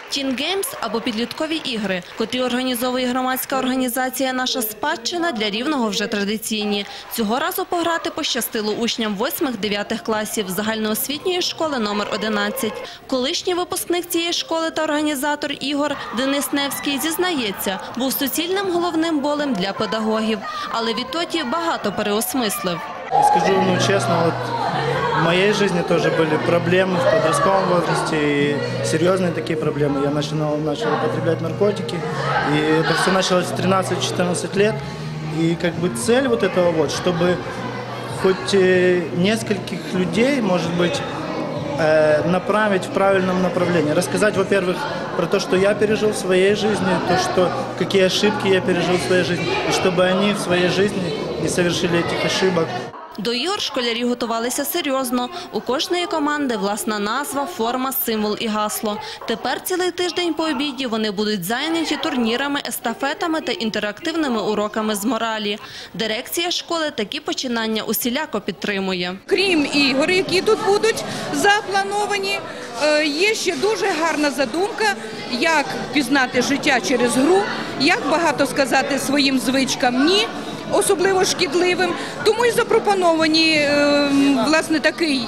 Тін Геймс або підліткові ігри, котрі організовує громадська організація «Наша спадщина», для Рівного вже традиційні. Цього разу пограти пощастило учням 8-9 класів загальноосвітньої школи номер 11. Колишній випускник цієї школи та організатор ігор Денис Невський зізнається, був суцільним головним болем для педагогів, але відтоді багато переосмислив. Скажу честно, в моей жизни тоже были проблемы в подростковом возрасте, и серьезные такие проблемы. Я начал употреблять наркотики, и это все началось в 13-14 лет. И цель вот этого чтобы хоть нескольких людей, может быть, направить в правильном направлении. Рассказать, во-первых, про то, что я пережил в своей жизни, какие ошибки я пережил в своей жизни, и чтобы они в своей жизни не совершили этих ошибок. До ігор школярі готувалися серйозно. У кожної команди власна назва, форма, символ і гасло. Тепер цілий тиждень по обіді вони будуть зайняті турнірами, естафетами та інтерактивними уроками з моралі. Дирекція школи такі починання усіляко підтримує. Крім ігор, які тут будуть заплановані, є ще дуже гарна задумка, як пізнати життя через гру, як багато сказати своїм звичкам «ні», особливо шкідливим. Тому і запропоновані, власне,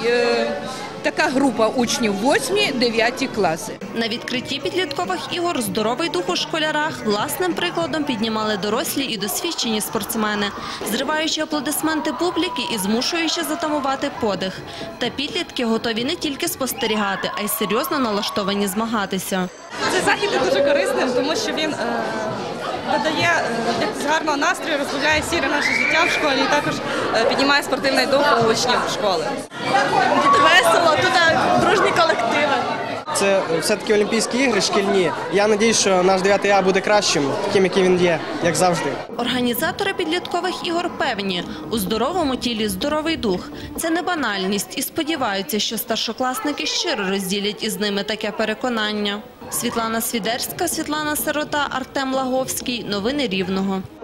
така група учнів 8-9 класи. На відкритті підліткових ігор «Здоровий дух у школярах» власним прикладом піднімали дорослі і досвідчені спортсмени, зриваючи аплодисменти публіки і змушуючи затамувати подих. Та підлітки готові не тільки спостерігати, а й серйозно налаштовані змагатися. Цей захід є дуже корисним, тому що він додає гарного настрою, розбавляє сіре наше життя в школі і також піднімає спортивний дух у учнів школи. Тут весело, тут дружні колективи. Це все-таки Олімпійські ігри шкільні. Я сподіваюся, що наш 9 А буде кращим, таким, яким він є, як завжди. Організатори підліткових ігор певні, у здоровому тілі здоровий дух. Це не банальність і сподіваються, що старшокласники щиро розділять із ними таке переконання. Світлана Свідерська, Світлана Сирота, Артем Лаговський. Новини Рівного.